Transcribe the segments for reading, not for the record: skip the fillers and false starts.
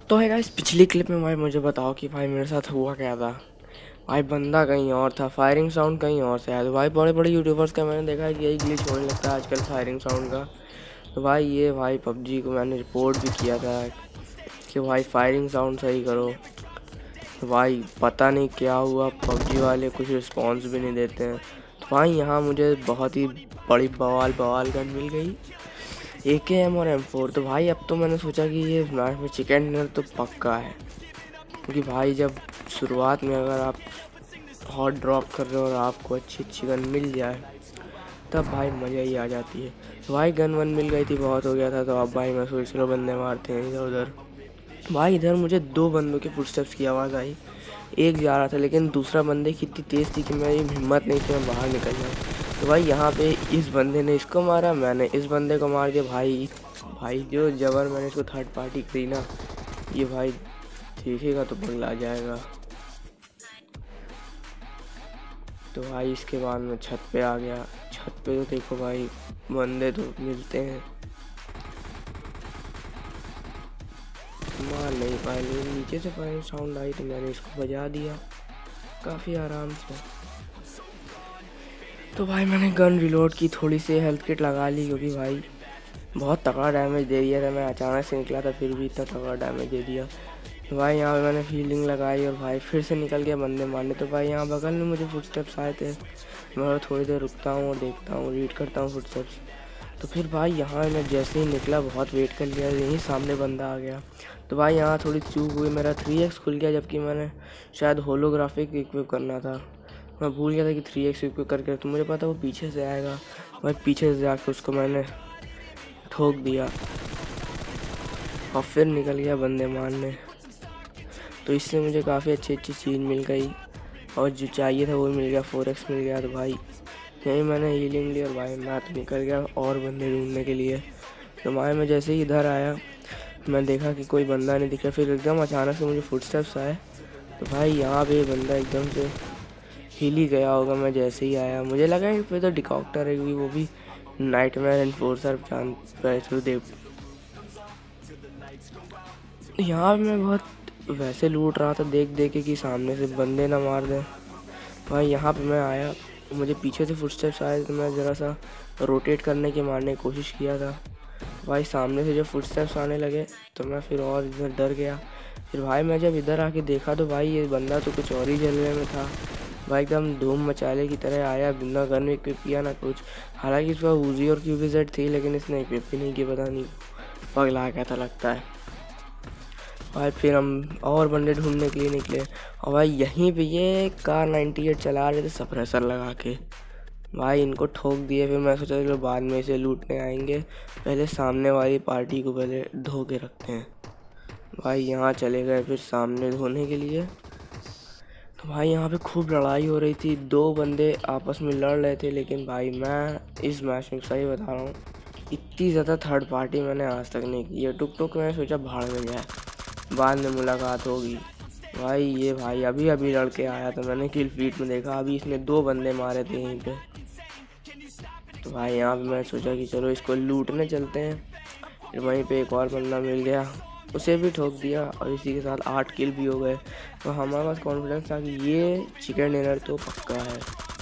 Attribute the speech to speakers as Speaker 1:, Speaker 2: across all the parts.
Speaker 1: तो है गाइस, पिछली क्लिप में भाई मुझे बताओ कि भाई मेरे साथ हुआ क्या था। भाई बंदा कहीं और था, फायरिंग साउंड कहीं और से आया। तो भाई बड़े बड़े यूट्यूबर्स का मैंने देखा है कि यही ग्लिच होने लगता है आजकल फायरिंग साउंड का। तो भाई ये भाई पबजी को मैंने रिपोर्ट भी किया था कि भाई फायरिंग साउंड सही करो। तो भाई पता नहीं क्या हुआ, पबजी वाले कुछ रिस्पॉन्स भी नहीं देते हैं। तो भाई यहाँ मुझे बहुत ही बड़ी बवाल बवाल गन मिल गई, AKM और M4। तो भाई अब तो मैंने सोचा कि ये मैच में चिकन डिनर तो पक्का है, क्योंकि भाई जब शुरुआत में अगर आप हॉट ड्रॉप कर रहे हो और आपको अच्छी अच्छी गन मिल जाए तब भाई मज़ा ही आ जाती है। तो भाई गन वन मिल गई थी, बहुत हो गया था। तो अब भाई मैं सोच रहा बंदे मारते हैं इधर उधर। भाई इधर मुझे 2 बंदों के फुटस्टेप्स की आवाज़ आई। एक जा रहा था लेकिन दूसरा बंदे की इतनी तेज़ थी कि मेरी हिम्मत नहीं थी मैं बाहर निकल जाऊँ। तो भाई यहाँ पे इस बंदे ने इसको मारा, मैंने इस बंदे को मार दिया। भाई जो जबर मैंने इसको थर्ड पार्टी करी ना, ये भाई देखेगा तो पगला जाएगा। तो भाई इसके बाद मैं छत पे आ गया। छत पे तो देखो भाई बंदे तो मिलते हैं, मार नहीं पाए, लेकिन नीचे से फायरिंग साउंड आई तो मैंने इसको बजा दिया काफ़ी आराम से। तो भाई मैंने गन रिलोड की, थोड़ी सी हेल्थ किट लगा ली, क्योंकि भाई बहुत तगड़ा डैमेज दे दिया था। मैं अचानक से निकला था फिर भी इतना तगड़ा डैमेज दे दिया। तो भाई यहाँ पे मैंने फीलिंग लगाई और भाई फिर से निकल गया बंदे मारने। तो भाई यहाँ बगल में मुझे फुटस्टेप्स आए थे। मैं थोड़ी देर रुकता हूँ और देखता हूँ, रीड करता हूँ फुटस्टेप्स। तो फिर भाई यहाँ मैं जैसे ही निकला बहुत वेट कर लिया, यहीं सामने बंदा आ गया। तो भाई यहाँ थोड़ी चूक हुई, मेरा 3x खुल गया, जबकि मैंने शायद होलोग्राफिक इक्विप करना था। मैं भूल गया था कि 3x इक्विप करके, तो मुझे पता वो पीछे से आएगा। भाई पीछे से जाके उसको मैंने ठोक दिया और फिर निकल गया बंदे मारने। तो इससे मुझे काफ़ी अच्छी अच्छी चीज़ मिल गई और जो चाहिए था वो मिल गया, 4x मिल गया। तो भाई यहीं मैंने हीलिंग ली और भाई मैं तो निकल गया और बंदे ढूंढने के लिए। तो भाई मैं जैसे ही इधर आया मैं देखा कि कोई बंदा नहीं दिखा, फिर एकदम अचानक से मुझे फुटस्टेप्स आए। तो भाई यहाँ पे बंदा एकदम से हिल ही गया होगा मैं जैसे ही आया। मुझे लगा कि फिर तो डिकॉक्टर है, क्योंकि वो भी नाइटमेयर एनफोर्सर जान देव। यहाँ पे मैं बहुत वैसे लूट रहा था देख देख के कि सामने से बंदे ना मार दें। भाई यहाँ पे मैं आया, मुझे पीछे से फुटस्टेप्स आए तो मैं ज़रा सा रोटेट करने की मारने की कोशिश किया था। भाई सामने से जब फुटस्टेप्स आने लगे तो मैं फिर और इधर डर गया। फिर भाई मैं जब इधर आके देखा तो भाई ये बंदा तो कुछ और ही जलने में था। भाई एकदम धूम मचाले की तरह आया, बिना गन इक्विप किया ना कुछ। हालांकि इसका ऊजी और QBZ थी, लेकिन इसने इक्विप भी नहीं किया, पता नहीं पगला क्या था लगता है। भाई फिर हम और बंदे ढूंढने के लिए निकले और भाई यहीं पे ये कार 98 चला रहे थे सप्रेसर लगा के। भाई इनको ठोक दिए। फिर मैं सोचा चलो बाद में इसे लूटने आएंगे, पहले सामने वाली पार्टी को पहले धो के रखते हैं। भाई यहाँ चले गए फिर सामने धोने के लिए। तो भाई यहाँ पे खूब लड़ाई हो रही थी, 2 बंदे आपस में लड़ रहे थे। लेकिन भाई मैं इस मैच में सही बता रहा हूँ, इतनी ज़्यादा थर्ड पार्टी मैंने आज तक नहीं की है। टुक टुक मैं सोचा भाड़ में जाए, बाद में मुलाकात होगी। भाई ये भाई अभी अभी लड़के आया तो मैंने किल फीड में देखा, अभी इसने 2 बंदे मारे थे यहीं पे। तो भाई यहाँ पे मैं सोचा कि चलो इसको लूटने चलते हैं। फिर वहीं पे एक और बंदा मिल गया, उसे भी ठोक दिया और इसी के साथ 8 किल भी हो गए। तो हमारे पास कॉन्फिडेंस था कि ये चिकन डिनर तो पक्का है।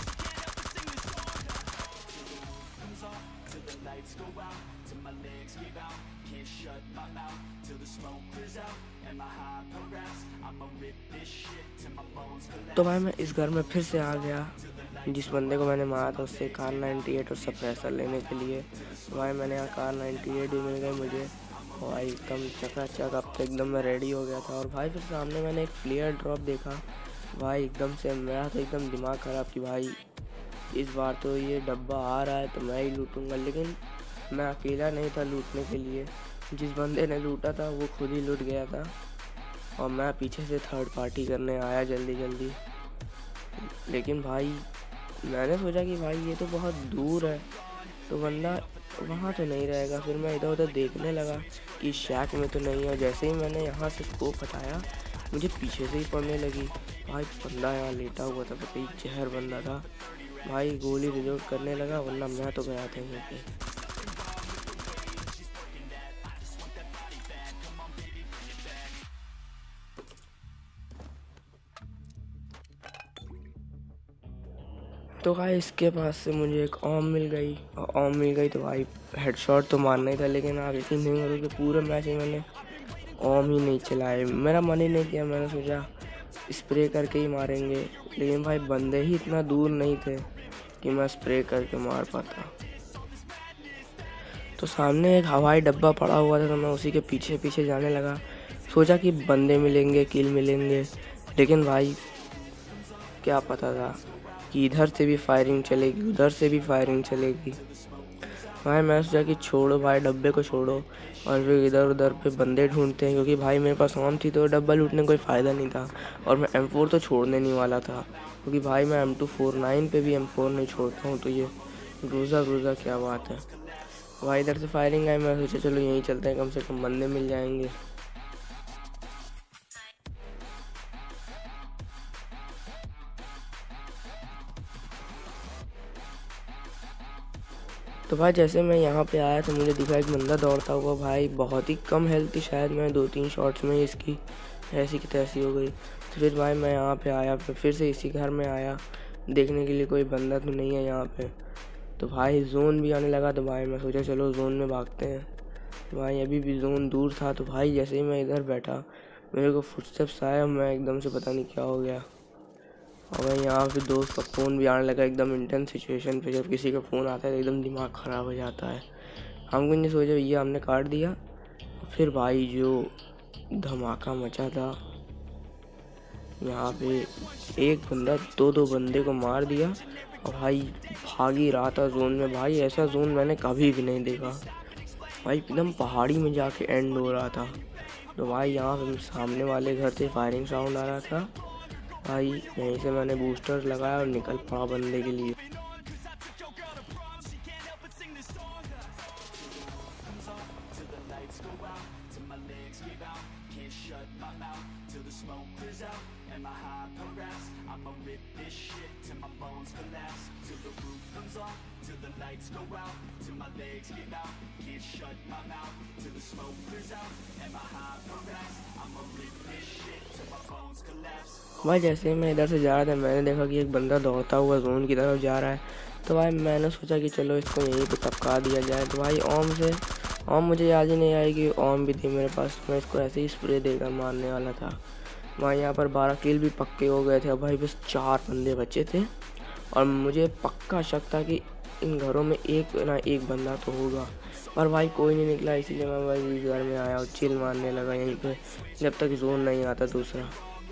Speaker 1: तो भाई मैं इस घर में फिर से आ गया, जिस बंदे को मैंने मारा था उससे कार 98 और सप्रेसर लेने के लिए। तो भाई मैंने यहाँ कार 98 भी मिल गई मुझे। भाई एकदम चकाचक, अब तो एकदम मैं रेडी हो गया था। और भाई फिर सामने मैंने एक फ्लेयर ड्रॉप देखा। भाई एकदम से मेरा तो एकदम दिमाग ख़राब कि भाई इस बार तो ये डब्बा आ रहा है तो मैं ही लूटूंगा। लेकिन मैं अकेला नहीं था लूटने के लिए, जिस बंदे ने लूटा था वो खुद ही लूट गया था और मैं पीछे से थर्ड पार्टी करने आया जल्दी जल्दी। लेकिन भाई मैंने सोचा कि भाई ये तो बहुत दूर है तो बंदा वहाँ तो नहीं रहेगा। फिर मैं इधर उधर देखने लगा कि शैक में तो नहीं है। जैसे ही मैंने यहाँ से स्कोप हटाया मुझे पीछे से ही पड़ने लगी। भाई बंदा यहाँ लेटा हुआ था, पता ही जहर बंदा था। भाई गोली रिलोड करने लगा, वरना मैं तो गया था यहीं पे। तो भाई इसके पास से मुझे एक ऑम मिल गई, और ऑम मिल गई तो भाई हेडशॉट तो मारना ही था, लेकिन आप यकीन नहीं करोगे पूरे मैच में मैंने ऑम ही नहीं चलाए। मेरा मन ही नहीं किया, मैंने सोचा स्प्रे करके ही मारेंगे, लेकिन भाई बंदे ही इतना दूर नहीं थे कि मैं स्प्रे करके मार पाता। तो सामने एक हवाई डब्बा पड़ा हुआ था, तो मैं उसी के पीछे पीछे जाने लगा। सोचा कि बंदे मिलेंगे, किल मिलेंगे, लेकिन भाई क्या पता था कि इधर से भी फायरिंग चलेगी, उधर से भी फायरिंग चलेगी। भाई मैं सोचा कि छोड़ो भाई, डब्बे को छोड़ो और फिर इधर उधर पे बंदे ढूंढते हैं, क्योंकि भाई मेरे पास ऑन थी तो डब्बा लूटने का कोई फ़ायदा नहीं था, और मैं M4 तो छोड़ने नहीं वाला था, क्योंकि भाई मैं M249 पे भी M4 नहीं छोड़ता हूँ। तो ये रोज़ा क्या बात है। भाई इधर से फायरिंग आई, मैं सोचा चलो यहीं चलते हैं, कम से कम बंदे मिल जाएंगे। तो भाई जैसे मैं यहाँ पे आया तो मुझे दिखा एक बंदा दौड़ता हुआ। भाई बहुत ही कम हेल्थ थी, शायद मैं 2-3 शॉट्स में इसकी ऐसी की तैसी हो गई। तो फिर भाई मैं यहाँ पे आया, फिर से इसी घर में आया देखने के लिए कोई बंदा तो नहीं है यहाँ पे। तो भाई जोन भी आने लगा, तो भाई मैं सोचा चलो जोन में भागते हैं। तो भाई अभी भी जोन दूर था, तो भाई जैसे ही मैं इधर बैठा मेरे को फुटस्टेप्स आया, मैं एकदम से पता नहीं क्या हो गया। और भाई यहाँ पे दोस्त का फ़ोन भी आने लगा। एकदम इंटेंस सिचुएशन पे जब किसी का फ़ोन आता है तो एकदम दिमाग ख़राब हो जाता है। हमको नहीं सोचा, ये हमने काट दिया। फिर भाई जो धमाका मचा था यहाँ पे, एक बंदा दो बंदे को मार दिया और भाई भाग ही रहा था जोन में। भाई ऐसा जोन मैंने कभी भी नहीं देखा। भाई एकदम पहाड़ी में जाके एंड हो रहा था। तो भाई यहाँ पे सामने वाले घर से फायरिंग साउंड आ रहा था। भाई यहीं से मैंने बूस्टर लगाया और निकल पड़ा बंदे के लिए। भाई जैसे ही मैं इधर से जा रहा था मैंने देखा कि एक बंदा दौड़ता हुआ जोन की तरफ जा रहा है। तो भाई मैंने सोचा कि चलो इसको यहीं पे टपका दिया जाए। तो भाई ओम मुझे याद ही नहीं आई कि ओम भी थी मेरे पास, मैं इसको ऐसे ही स्प्रे देकर मारने वाला था। भाई यहाँ पर 12 किल भी पक्के हो गए थे। अब भाई बस 4 बंदे बचे थे और मुझे पक्का शक था कि इन घरों में एक ना एक बंदा तो होगा, पर भाई कोई नहीं निकला। इसीलिए मैं भाई इस घर में आया और चिल मारने लगा यहीं पे, जब तक जोन नहीं आता दूसरा।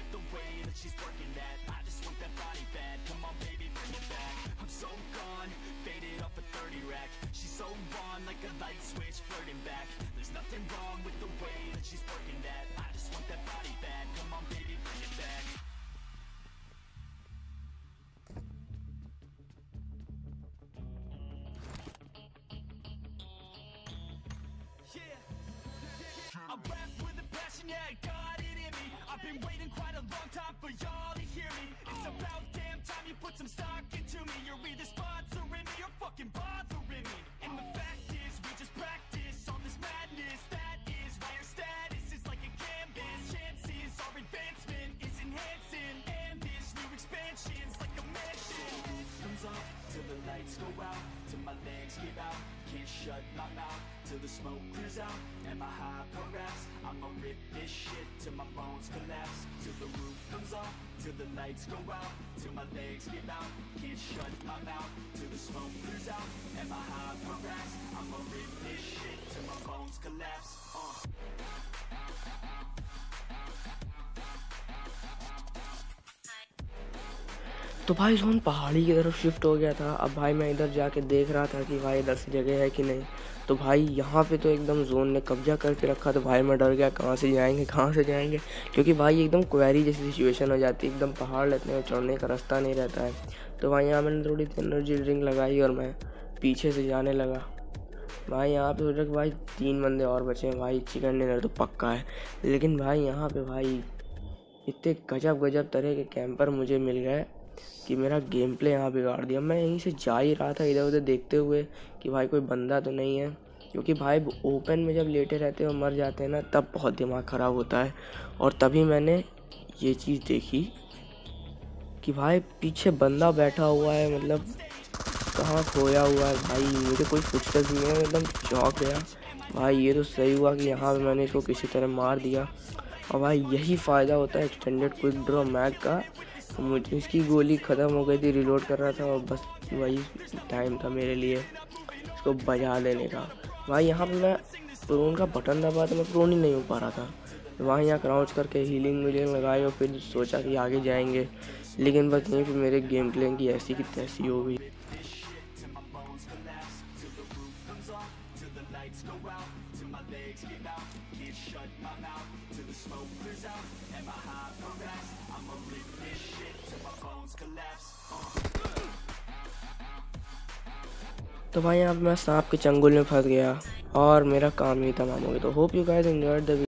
Speaker 1: I rap with a passion, yeah, I got it in me. I've been waiting quite a long time for y'all to hear me. It's about damn time you put some stock into me. You're either sponsoring me or fucking bothering me. And the fact is, we just practice all this madness. That is why your status is like a canvas. Chances our advancement is enhancing, and this new expansion's like a mansion. Comes off till the lights go out, till my legs give out. Can't shut my mouth till the smoke clears out. And my hyper raps, I'ma rip this shit till my bones collapse. Till the roof comes off, till the lights go out, till my legs give out. Can't shut my mouth till the smoke clears out. And my hyper raps, I'ma rip this shit till my bones collapse. तो भाई zone पहाड़ी की तरफ shift हो गया था। अब भाई मैं इधर जाके देख रहा था कि भाई इधर से जगह है कि नहीं। तो भाई यहाँ पे तो एकदम जोन ने कब्जा करके रखा। तो भाई मैं डर गया कहाँ से जाएंगे, क्योंकि भाई एकदम क्वेरी जैसी सिचुएशन हो जाती है, एकदम पहाड़ लेते हैं, चढ़ने का रास्ता नहीं रहता है। तो भाई यहाँ मैंने थोड़ी सी एनर्जी ड्रिंक लगाई और मैं पीछे से जाने लगा। भाई यहाँ पे सोचा कि भाई 3 बंदे और बचे हैं, भाई चिकन डिनर तो पक्का है। लेकिन भाई यहाँ पे भाई इतने गजब तरह के कैंपर मुझे मिल गए कि मेरा गेम प्ले यहाँ बिगाड़ दिया। मैं यहीं से जा ही रहा था इधर उधर देखते हुए कि भाई कोई बंदा तो नहीं है, क्योंकि भाई ओपन में जब लेटे रहते हैं और मर जाते हैं ना, तब बहुत दिमाग ख़राब होता है। और तभी मैंने ये चीज़ देखी कि भाई पीछे बंदा बैठा हुआ है, मतलब कहाँ खोया हुआ है भाई, मुझे कोई फुटस्टेप्स नहीं है, एकदम चौंक गया भाई। ये तो सही हुआ कि यहाँ पे मैंने इसको किसी तरह मार दिया। और भाई यही फ़ायदा होता है एक्सटेंडेड क्विक ड्रॉ मैग का। तो मुझे इसकी गोली ख़त्म हो गई थी, रिलोड कर रहा था और बस वही टाइम था मेरे लिए इसको बजा देने का। भाई यहाँ पे मैं प्रोन का बटन दबा तो मैं प्रोन ही नहीं हो पा रहा था। तो वहाँ यहाँ क्राउच करके हीलिंग वीलिंग लगाई और फिर सोचा कि आगे जाएंगे, लेकिन बस यहीं पे मेरे गेम प्ले की ऐसी की तैसी हो गई। तो भाई यहाँ पे मैं सांप के चंगुल में फंस गया और मेरा काम ही तमाम हो गया। तो hope you guys enjoyed the